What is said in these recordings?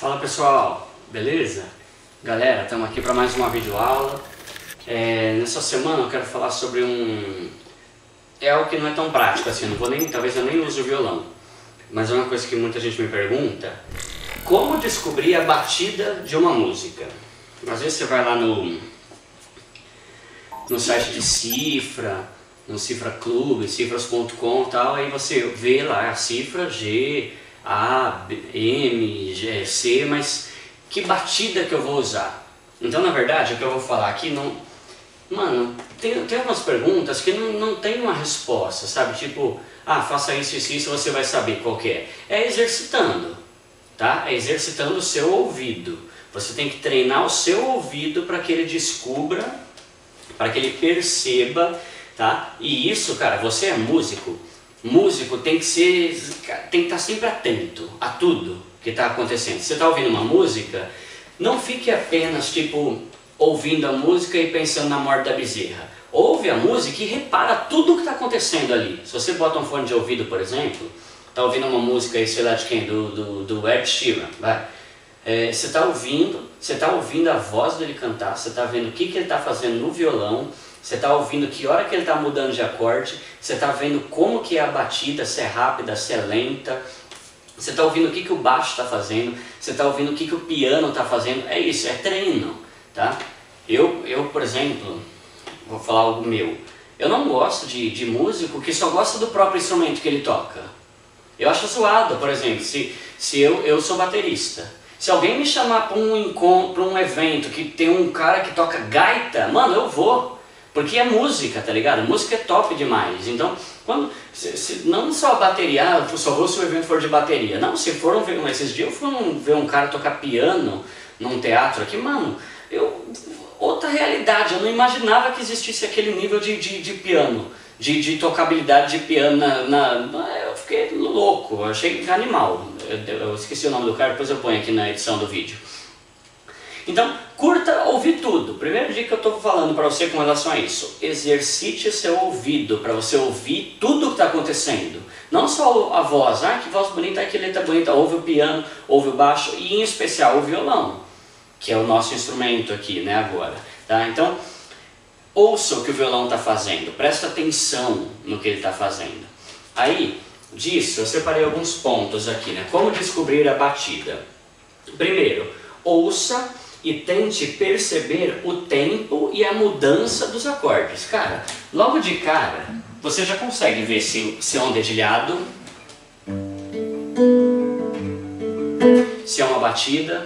Fala pessoal, beleza? Galera, estamos aqui para mais uma videoaula. Nessa semana eu quero falar sobre algo que não é tão prático assim, talvez eu nem use o violão. Mas é uma coisa que muita gente me pergunta: como descobrir a batida de uma música? Às vezes você vai lá no site de cifra, no Cifra Clube, cifras.com e tal, aí você vê lá a cifra G, A, M, G, C, mas que batida que eu vou usar? Então, na verdade, o que eu vou falar aqui Mano, tem algumas perguntas que não tem uma resposta, sabe? Tipo, faça isso e isso, você vai saber qual que é. É exercitando, tá? É exercitando o seu ouvido. Você tem que treinar o seu ouvido para que ele descubra, para que ele perceba, tá? E isso, cara, você é músico. Músico tem que estar sempre atento a tudo que está acontecendo. Você está ouvindo uma música, não fique apenas tipo ouvindo a música e pensando na morte da bezerra. Ouve a música e repara tudo o que está acontecendo ali. Se você bota um fone de ouvido, por exemplo, está ouvindo uma música aí, sei lá de quem, do Ed Sheeran, vai. Você está ouvindo a voz dele cantar, você está vendo o que ele está fazendo no violão, você está ouvindo que hora que ele está mudando de acorde, você está vendo como que é a batida, se é rápida, se é lenta, você está ouvindo o que o baixo está fazendo, você está ouvindo o que o piano está fazendo. É isso, é treino, tá? Eu, por exemplo, vou falar algo meu, eu não gosto de músico que só gosta do próprio instrumento que ele toca. Eu acho zoado, por exemplo, se eu sou baterista, se alguém me chamar para um encontro, para um evento que tem um cara que toca gaita, mano, eu vou. Porque é música, tá ligado? Música é top demais. Então, não só a bateria, só vou se o evento for de bateria. Não, se for esses dias eu fui ver um cara tocar piano num teatro aqui, mano, outra realidade. Eu não imaginava que existisse aquele nível de piano, de tocabilidade de piano. Eu fiquei louco, eu achei animal. Eu esqueci o nome do cara, depois eu ponho aqui na edição do vídeo. Então, curta ouvir tudo. Primeira dica que eu estou falando para você com relação a isso: exercite seu ouvido para você ouvir tudo o que está acontecendo. Não só a voz, que voz bonita, que letra bonita. Ouve o piano, ouve o baixo e, em especial, o violão, que é o nosso instrumento aqui, né, agora. Tá? Então, ouça o que o violão está fazendo, presta atenção no que ele está fazendo. Aí, disso, eu separei alguns pontos aqui, né? Como descobrir a batida. Primeiro, ouça e tente perceber o tempo e a mudança dos acordes. Cara, logo de cara, você já consegue ver se é um dedilhado, se é uma batida,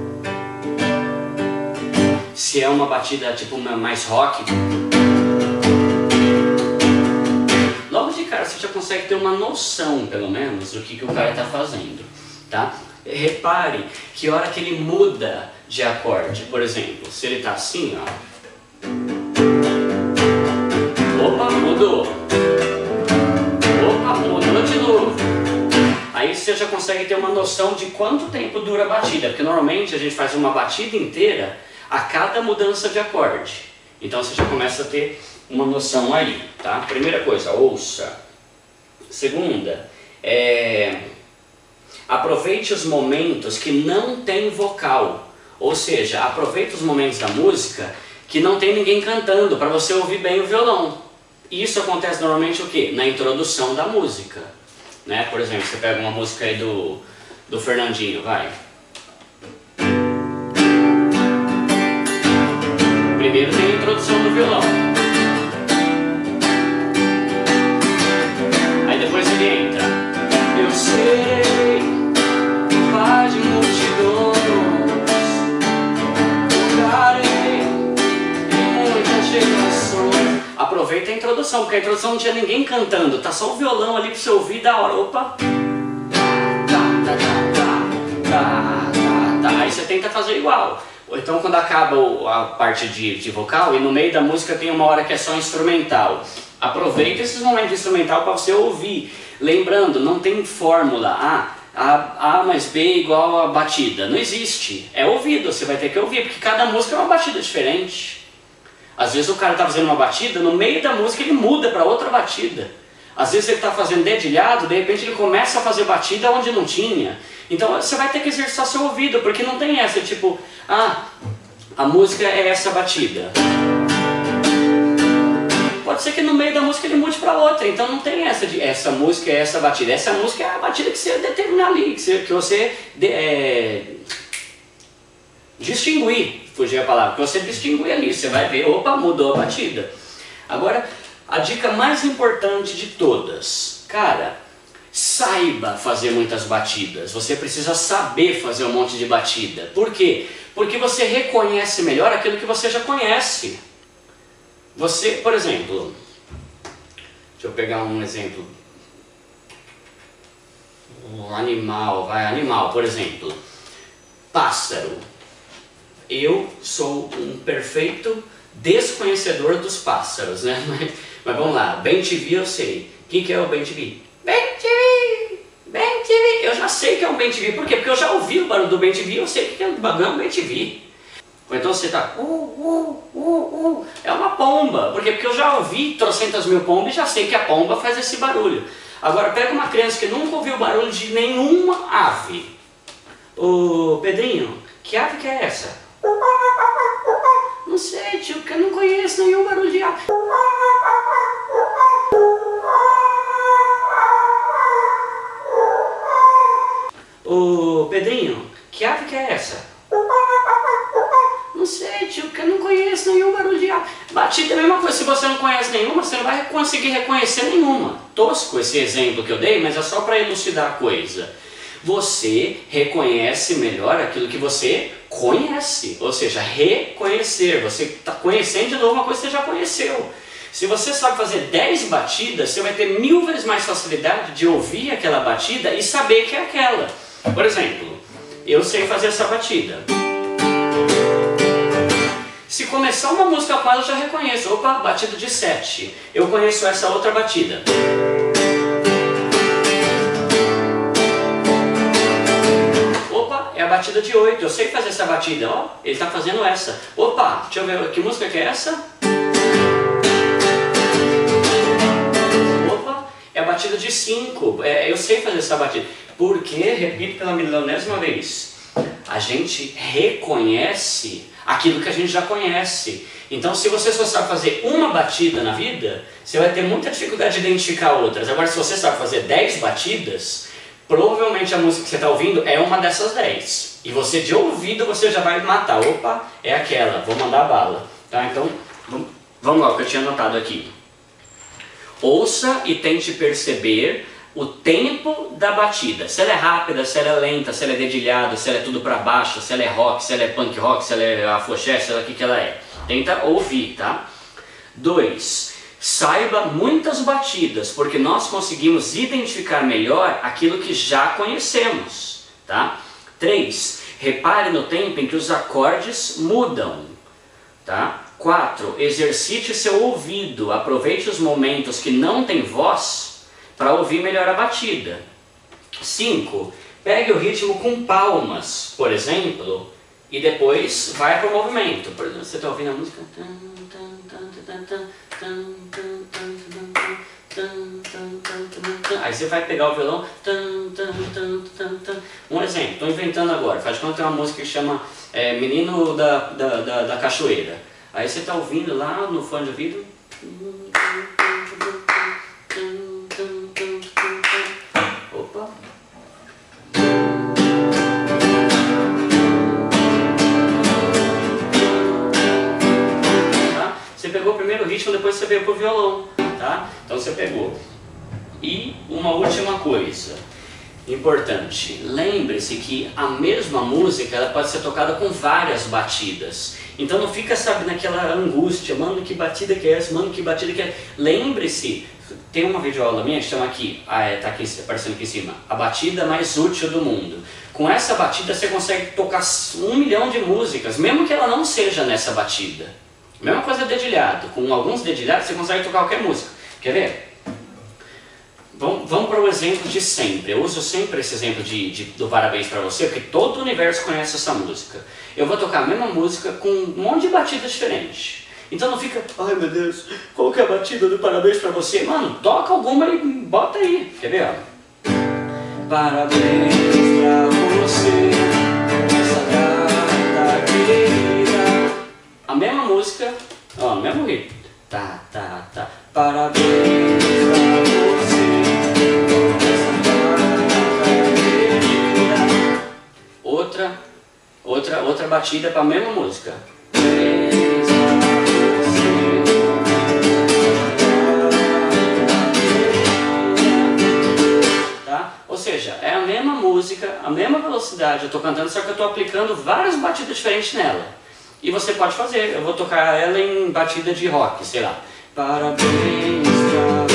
se é uma batida tipo mais rock. Logo de cara você já consegue ter uma noção, pelo menos, do que o cara está fazendo, tá? Repare que a hora que ele muda de acorde, por exemplo, se ele está assim, ó, opa, mudou, opa, mudou de novo. Aí você já consegue ter uma noção de quanto tempo dura a batida, porque normalmente a gente faz uma batida inteira a cada mudança de acorde. Então você já começa a ter uma noção aí, tá? Primeira coisa, ouça. Segunda, aproveite os momentos que não tem vocal, ou seja, aproveite os momentos da música que não tem ninguém cantando, para você ouvir bem o violão. Isso acontece normalmente o quê? Na introdução da música, né? Por exemplo, você pega uma música aí do Fernandinho, vai. Primeiro tem a introdução do violão. Aí depois ele entra. Eu serei paz de multidões, lugarei em muitas gerações. Aproveita a introdução, porque a introdução não tinha ninguém cantando, tá só o violão ali pra você ouvir da hora. Opa! Aí você tenta fazer igual. Ou então quando acaba a parte de vocal e no meio da música tem uma hora que é só instrumental. Aproveita esses momentos de instrumental para você ouvir. Lembrando, não tem fórmula. A mais B é igual a batida. Não existe. É ouvido, você vai ter que ouvir, porque cada música é uma batida diferente. Às vezes o cara está fazendo uma batida, no meio da música ele muda para outra batida. Às vezes ele está fazendo dedilhado, de repente ele começa a fazer batida onde não tinha. Então você vai ter que exercitar seu ouvido, porque não tem essa, tipo, ah, a música é essa batida. Pode ser que no meio da música ele mude para outra, então não tem essa de essa música é essa batida. Essa música é a batida que você determinar ali, que você distinguir, fugir a palavra, que você distinguir ali, você vai ver, opa, mudou a batida. Agora, a dica mais importante de todas, cara, saiba fazer muitas batidas. Você precisa saber fazer um monte de batida. Por quê? Porque você reconhece melhor aquilo que você já conhece. Você, por exemplo, deixa eu pegar um exemplo. Um animal, animal, por exemplo. Pássaro. Eu sou um perfeito desconhecedor dos pássaros, né? Mas vamos lá, bem-te-vi eu sei. O que é o bem-te-vi? Bem-te-vi! Bem-te-vi! Eu já sei que é um bem-te-vi. Por quê? Porque eu já ouvi o barulho do bem-te-vi, eu sei que é um bem-te-vi. Ou então você tá é uma pomba. Por quê? Porque eu já ouvi trocentas mil pombas e já sei que a pomba faz esse barulho. Agora pega uma criança que nunca ouviu o barulho de nenhuma ave. Ô Pedrinho, que ave que é essa? Não sei, tio, porque eu não conheço nenhum barulho de ave. Ô Pedrinho, que ave que é essa? Não sei, tio, porque eu não conheço nenhum barulho de ave. Batida é a mesma coisa, se você não conhece nenhuma, você não vai conseguir reconhecer nenhuma. Tosco esse exemplo que eu dei, mas é só para elucidar a coisa. Você reconhece melhor aquilo que você conhece, ou seja, reconhecer. Você está conhecendo de novo uma coisa que você já conheceu. Se você sabe fazer 10 batidas, você vai ter 1000 vezes mais facilidade de ouvir aquela batida e saber que é aquela. Por exemplo, eu sei fazer essa batida. Se começar uma música com ela, eu já reconheço. Opa, batida de 7. Eu conheço essa outra batida. Opa, é a batida de 8. Eu sei fazer essa batida. Ó, ele está fazendo essa. Opa, deixa eu ver, que música que é essa? Opa, é a batida de 5. Eu sei fazer essa batida. Porque, repito pela milionésima vez, a gente reconhece aquilo que a gente já conhece. Então, se você só sabe fazer uma batida na vida, você vai ter muita dificuldade de identificar outras. Agora, se você sabe fazer 10 batidas, provavelmente a música que você está ouvindo é uma dessas 10. E você, de ouvido, você já vai matar. Opa, é aquela, vou mandar bala. Tá? Então, vamos lá, o que eu tinha anotado aqui. Ouça e tente perceber o tempo da batida, se ela é rápida, se ela é lenta, se ela é dedilhada, se ela é tudo para baixo, se ela é rock, se ela é punk rock, se ela é afoxé, se ela é o que ela é. Tenta ouvir, tá? 2. Saiba muitas batidas, porque nós conseguimos identificar melhor aquilo que já conhecemos, tá? 3. Repare no tempo em que os acordes mudam, tá? 4. Exercite seu ouvido, aproveite os momentos que não tem voz para ouvir melhor a batida. 5. Pegue o ritmo com palmas, por exemplo, e depois vai para o movimento. Por exemplo, você está ouvindo a música? Aí você vai pegar o violão. Um exemplo, estou inventando agora. Faz de conta que tem uma música que chama Menino da Cachoeira. Aí você está ouvindo lá no fone de ouvido. Opa. Tá? Você pegou o primeiro ritmo, depois você veio pro violão, tá? Então você pegou. E uma última coisa importante, lembre-se que a mesma música ela pode ser tocada com várias batidas. Então não fica, sabe, naquela angústia, mano, que batida que é essa, mano, que batida que é. Lembre-se, tem uma videoaula minha que chama aqui, tá aqui aparecendo aqui em cima, a batida mais útil do mundo. Com essa batida você consegue tocar 1 milhão de músicas, mesmo que ela não seja nessa batida. Mesma coisa dedilhado, com alguns dedilhados você consegue tocar qualquer música. Quer ver? Vamos para o exemplo de sempre. Eu uso sempre esse exemplo do Parabéns para Você, porque todo o universo conhece essa música. Eu vou tocar a mesma música com um monte de batidas diferentes. Então não fica, ai meu Deus, qual que é a batida do parabéns pra você? Mano, toca alguma e bota aí, quer ver, ó? Parabéns pra você, essa data querida. A mesma música, ó, no mesmo ritmo. Tá, tá, tá. Parabéns pra você, essa data querida. Outra batida pra mesma música. Ou seja, é a mesma música, a mesma velocidade, eu estou cantando, só que eu estou aplicando várias batidas diferentes nela. E você pode fazer, eu vou tocar ela em batida de rock, sei lá. Parabéns pra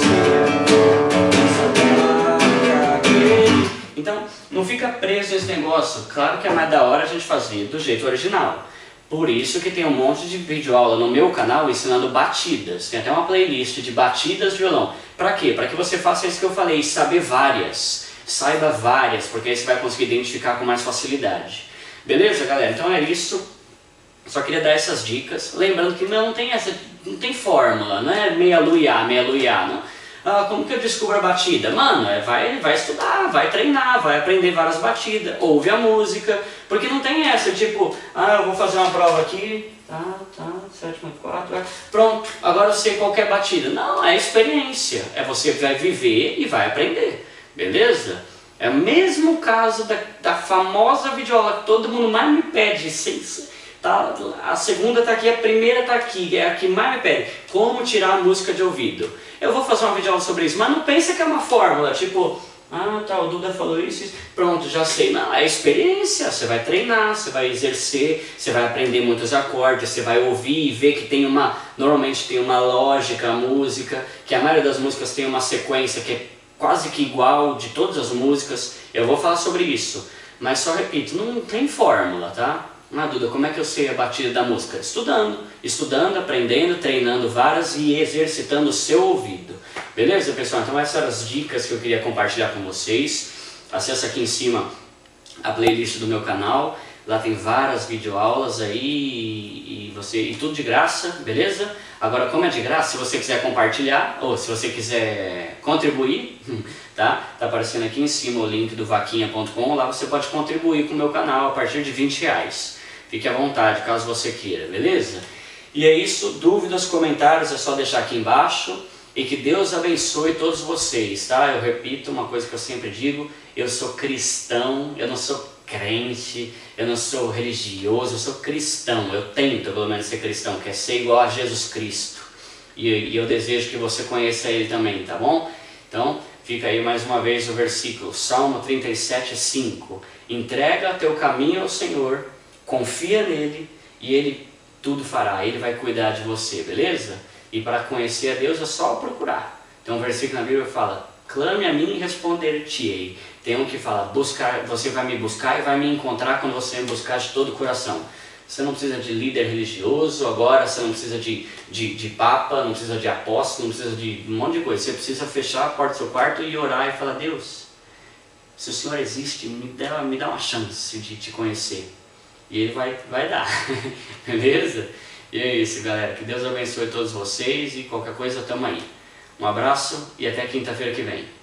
você. Então, não fica preso esse negócio. Claro que é mais da hora a gente fazer do jeito original. Por isso que tem um monte de videoaula no meu canal ensinando batidas. Tem até uma playlist de batidas de violão. Pra quê? Pra que você faça isso que eu falei, saber várias. Saiba várias, porque aí você vai conseguir identificar com mais facilidade. Beleza, galera? Então é isso. Só queria dar essas dicas. Lembrando que não tem fórmula, não é meia lua e A, não. Ah, como que eu descubro a batida? Mano, vai estudar, vai treinar, vai aprender várias batidas, ouve a música, porque não tem essa, tipo, eu vou fazer uma prova aqui, sétima, 4, pronto, agora eu sei qualquer batida. Não, é experiência, você vai viver e vai aprender, beleza? É o mesmo caso da famosa videoaula que todo mundo mais me pede, tá? A segunda tá aqui, a primeira tá aqui, é a que mais me pede, como tirar a música de ouvido. Eu vou fazer uma videoaula sobre isso, mas não pensa que é uma fórmula, tipo, o Duda falou isso, pronto, já sei. Não, é experiência, você vai treinar, você vai exercer, você vai aprender muitos acordes, você vai ouvir e ver que normalmente tem uma lógica a música, que a maioria das músicas tem uma sequência que é quase que igual de todas as músicas. Eu vou falar sobre isso, mas só repito, não tem fórmula, tá? Duda, como é que eu sei a batida da música? Estudando, aprendendo, treinando várias e exercitando o seu ouvido. Beleza, pessoal? Então essas eram as dicas que eu queria compartilhar com vocês. Acesse aqui em cima a playlist do meu canal. Lá tem várias videoaulas aí e tudo de graça, beleza? Agora, como é de graça, se você quiser compartilhar ou se você quiser contribuir, tá aparecendo aqui em cima o link do vaquinha.com. Lá você pode contribuir com o meu canal a partir de R$20. Fique à vontade, caso você queira, beleza? E é isso, dúvidas, comentários, é só deixar aqui embaixo. E que Deus abençoe todos vocês, tá? Eu repito uma coisa que eu sempre digo, eu sou cristão, eu não sou crente, eu não sou religioso, eu sou cristão. Eu tento pelo menos ser cristão, que é ser igual a Jesus Cristo. E eu desejo que você conheça Ele também, tá bom? Então, fica aí mais uma vez o versículo, Salmo 37:5. Entrega teu caminho ao Senhor, confia nele e Ele tudo fará, Ele vai cuidar de você, beleza? E para conhecer a Deus é só procurar. Tem um versículo na Bíblia que fala, clame a mim e responder-te-ei. Tem um que fala, você vai me buscar e vai me encontrar quando você me buscar de todo o coração. Você não precisa de líder religioso agora, você não precisa de papa, não precisa de apóstolo, não precisa de um monte de coisa. Você precisa fechar a porta do seu quarto e orar e falar, Deus, se o Senhor existe, me dá uma chance de te conhecer. E Ele vai dar, beleza? E é isso, galera. Que Deus abençoe todos vocês e qualquer coisa, tamo aí. Um abraço e até quinta-feira que vem.